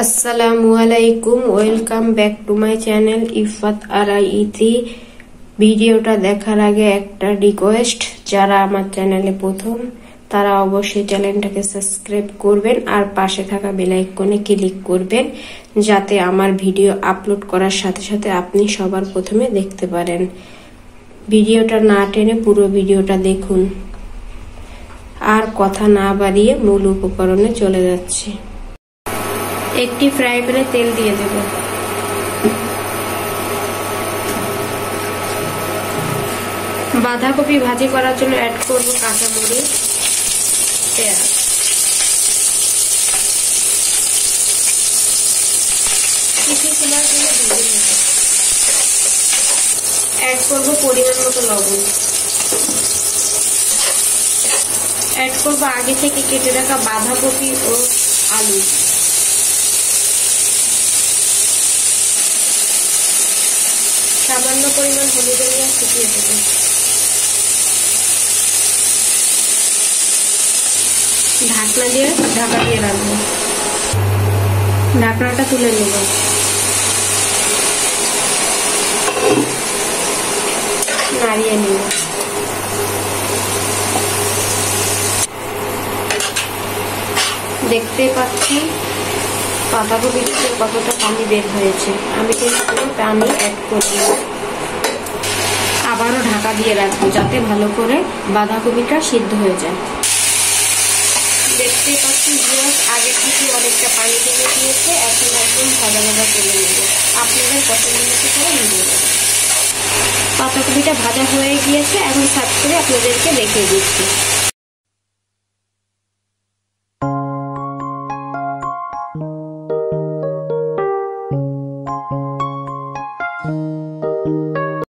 আসসালামুয়ালাইকুম, welcome back to my channel Ifat Ara Iti. ভিডিওটা দেখার আগে একটা রিকোয়েস্ট, যারা আমার চ্যানেলে প্রথম তারা অবশ্যই চ্যানেলটাকে সাবস্ক্রাইব করবেন আর পাশে থাকা বেল আইকনে ক্লিক করবেন, যাতে আমার ভিডিও আপলোড করার সাথে সাথে আপনি সবার প্রথমে দেখতে পারেন। ভিডিওটা না টেনে পুরো ভিডিওটা দেখুন। আর কথা না বাড়িয়ে মূল উপকরণে চলে যাচ্ছি। একটি ফ্রাই প্যানে তেল দিয়ে দেব। বাঁধাকপি ভাজি করার জন্য অ্যাড করব কাঁচামরিচ, পেঁয়াজ। কিছু সময়ের জন্য ভেজে নেব। অ্যাড করব পরিমাণ মতো লবণ। অ্যাড করব আগে থেকে কেটে রাখা বাঁধাকপি ও আলু। সামান্য পরিমাণ হলুদ দিয়ে শুকিয়ে দেব। ঢাকনা দিয়ে ঢাকা দিয়ে রাখবো। ঢাকনাটা তুলে নেব। নাড়িয়ে নেব। দেখতে পাচ্ছি বাঁধাকপি থেকে কতটা পানি বের হয়েছে। আমি কিন্তু কোনো পানি অ্যাড করি না। আবারও ঢাকা দিয়ে রাখবো যাতে ভালো করে বাঁধাকপিটা সিদ্ধ হয়ে যায়। দেখতে পাচ্ছি ভিউয়ার্স, আগে থেকে অনেকটা পানি টেনে দিয়েছে। এখন একদম ভাজা ভাজা তুলে নেব। আপনাদের পছন্দ মতো করে নিয়ে নেব। বাঁধাকপিটা ভাজা হয়ে গিয়েছে, এখন সার্ভ করে আপনাদেরকে দেখিয়ে দিচ্ছি।